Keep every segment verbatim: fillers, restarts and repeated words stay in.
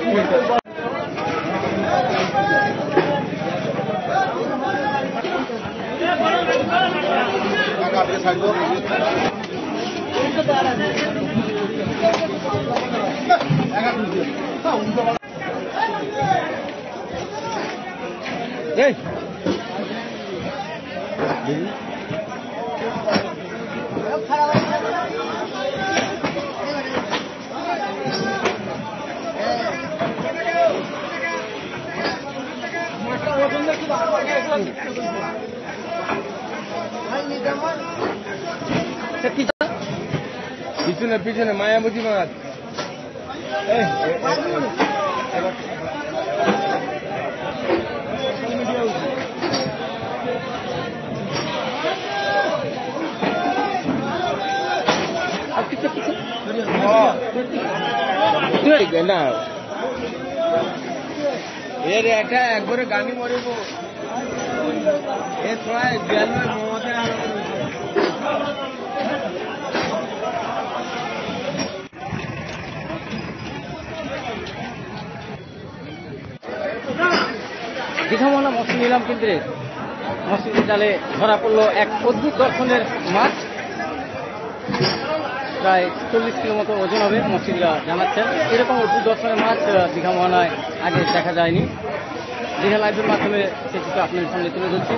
পিছনে পিছনে মায়াবতী মাছ না এর একটা একবারে গানি মরিব এ প্রায় বিয়াল্লিশ মমতে দীঘামনা মৎস্য নিলাম কেন্দ্রে মৎস্য জালে ধরা পড়ল এক অদ্ভুত দর্শনের মাছ। প্রায় চল্লিশ কিলো মতো ওজন হবে মৎস্যরা জানাচ্ছেন। এরকম অদ্ভুত দর্শনের মাছ দীঘা মোহনায় আগে দেখা যায়নি। দীঘা লাইভের মাধ্যমে সেটিকে আপনাদের সামনে তুলে ধরছি।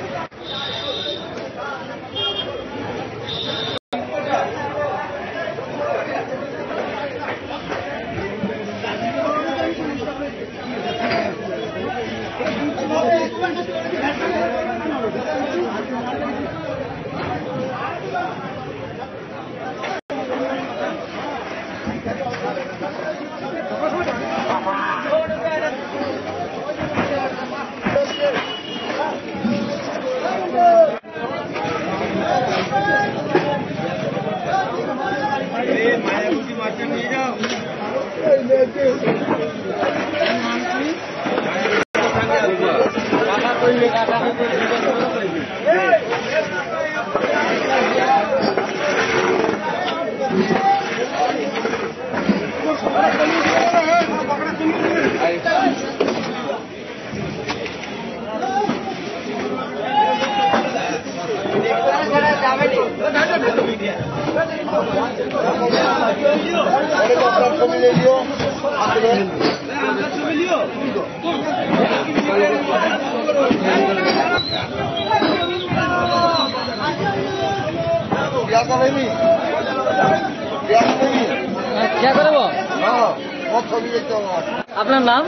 আপনার নাম?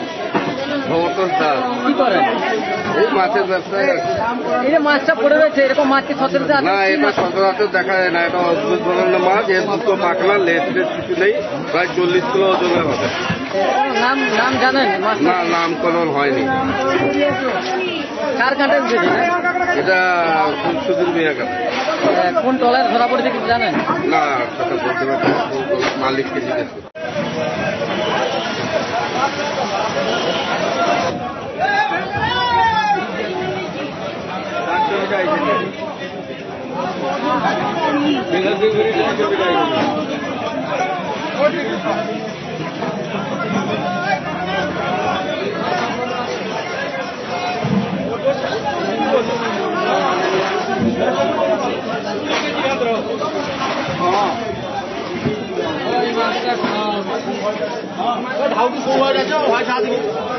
কি করেন? এই মাছের ব্যবসায়। এই যে মাছটা পড়ে রয়েছে, এরকম মাছ কি সচরাচর? না, এটা সচরাচর দেখা যায় না। এটা অদ্ভুত ধরনের মাছ। এর দুটো পাকলা, লেজ টেজ কিছু নেই। প্রায় চল্লিশ কিলো ওজনের হবে। নাম নাম জানেন? না, নামকরণ হয়নি। কার কাঁটে উঠেছে? এটা সুধীর মিয়া কাঁটে। কোন টলায় ধরা পড়েছে কিছু জানেন? না, সেটা বলতে পারছি না। মালিককে জিজ্ঞেস করতে। ধাউটি সৌ হয়ে যাচ্ছে হয় সাথে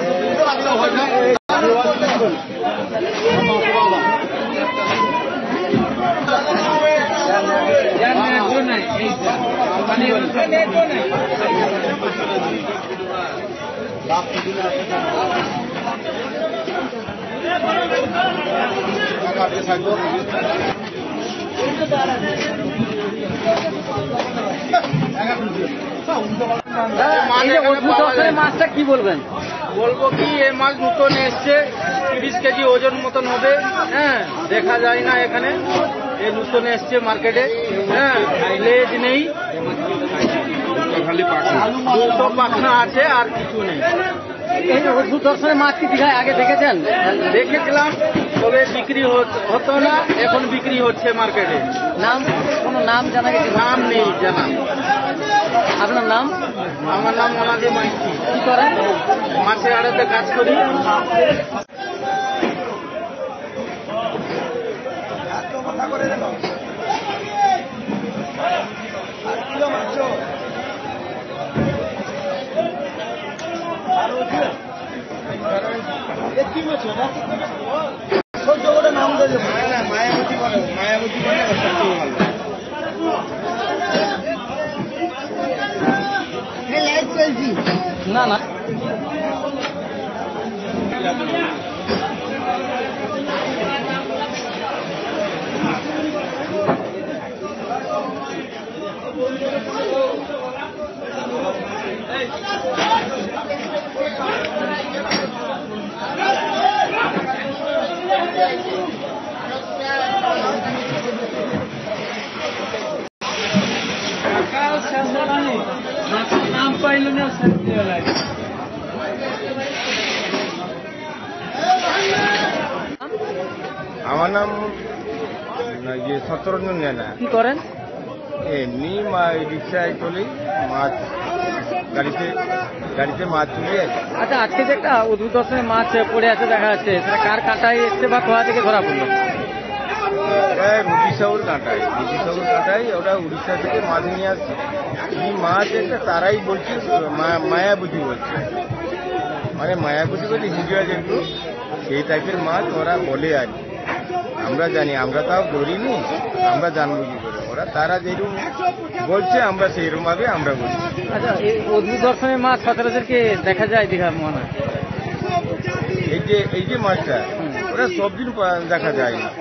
মাছটা কি বলবেন? বলবো কি, এই মাছ নতুন এসছে, তিরিশ কেজি ওজন মতন হবে। হ্যাঁ, দেখা যায় না এখানে। এই নতুন এসছে মার্কেটে। হ্যাঁ, লেজ নেই, খালি পাখনা দুটো পাখনা আছে, আর কিছু নেই। এই অদ্ভুত দর্শনের মাছ কি দীঘায় আগে দেখেছেন? দেখেছিলাম, তবে বিক্রি হতো না। এখন বিক্রি হচ্ছে মার্কেটে। নাম? কোনো নাম জানা গেছে? নাম নেই জানা। আপনার নাম? আমার নাম মনাজি মাইতি। কি করেন? মাসে আড়াতে কাজ করি। মায়াবতী বলে মায়াবতী বলে না না নাম পাইল না আমার নাম ইয়ে সত্যরঞ্জন জানা। কি করেন? এমনি মা রিক্সায় চলি, মাছ গাড়িতে গাড়িতে মাছ তুলি। আচ্ছা, আজকে যে একটা উদ্ভুত দর্শনে মাছ পড়ে আছে দেখা যাচ্ছে, সেটা কার কাঁটায় এসছে বা কোথা থেকে ধরা পড়লো? রুটি সাউর কাঁটায় রুটি সাউর কাঁটায় ওটা উড়িষ্যা থেকে মাছ নিয়ে আসছে। এই মাছ একটা তারাই বলছে মায়াবতী বলছে, মানে মায়াবতী বলছে হিজড়া যেগুলো সেই টাইপের মাছ ওরা বলে আর কি। আমরা জানি, আমরা তাও ধরিনি, আমরা জানবো কি করে। ওরা তারা যেরকম বলছে আমরা সেইরকম ভাবে আমরা বলছি। আচ্ছা, এই অদ্ভুত দর্শনের মাছ সচরাচরকে দেখা যায় দীঘা মোহনা? এই যে এই যে মাছটা ওরা সব দিন দেখা যায় না।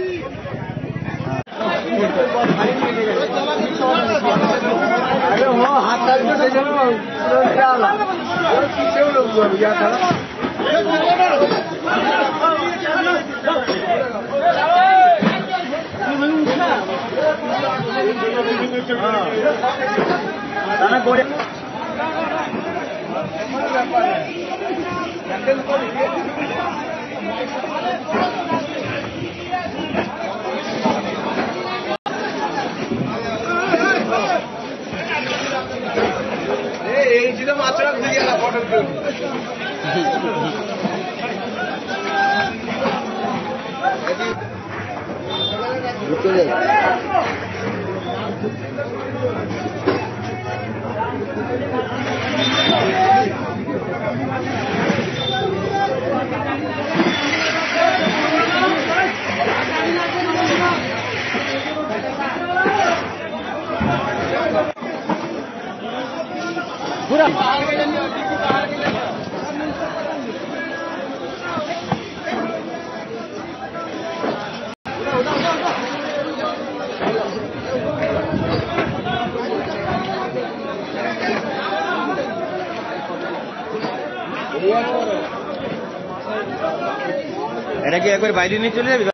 এই ছিল মাছটা ঘুরিয়ে গেল ফটো পুরা এটা কি একবার বাইরে নিয়ে চলে যাবি?